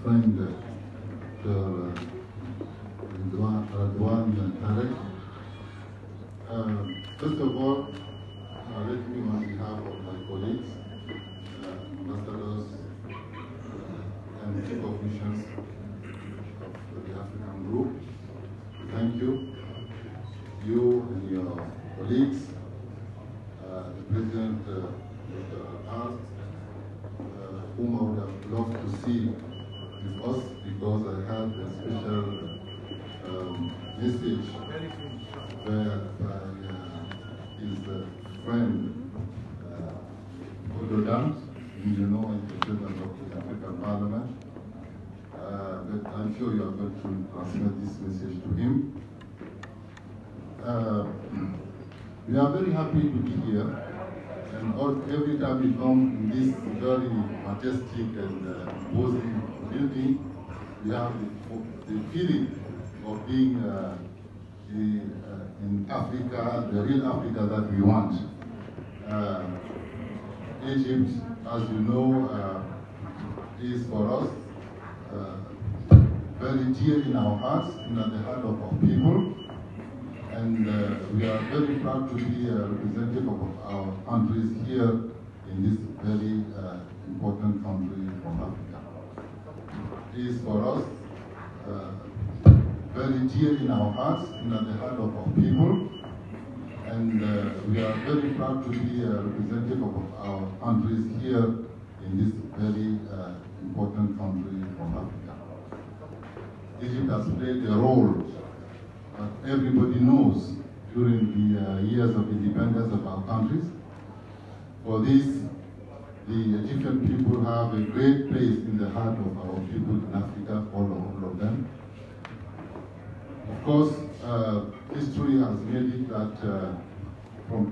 friend, Radwan Tarek. First of all, let me on behalf of my colleagues, ambassadors, and chief officials of the African group, thank you. You and your colleagues, the President Dr. Al, whom I would have loved to see with us because I had a special message where his friend Odo Dams, you know, is the President of the African Parliament. But I'm sure you are going to transmit this message to him. We are very happy to be here, and every time we come in this very majestic and imposing building, we have the feeling of being in Africa, the real Africa that we want. Egypt, as you know, is for us very dear in our hearts and at the heart of our people. And we are very proud to be a representative of our countries here in this very important country of Africa. It is for us very dear in our hearts and at the heart of our people. And we are very proud to be a representative of our countries here in this very important country of Africa. Egypt has played a role that everybody knows during the years of independence of our countries. For this, the Egyptian people have a great place in the heart of our people in Africa, all of them. Of course, history has made it that for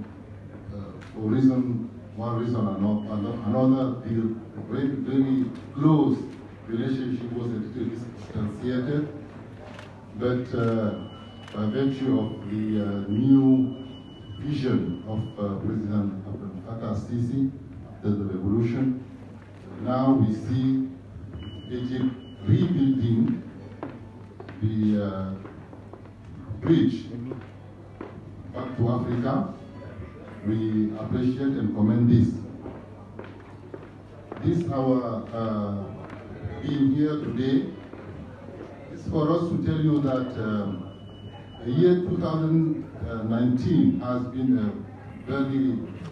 one reason or another, the very close relationship was a little distanciated. But by virtue of the new vision of President Abdel Fattah al-Sisi after the revolution, now we see Egypt rebuilding the bridge back to Africa. We appreciate and commend this. Our being here today is for us to tell you that the year 2019 has been a very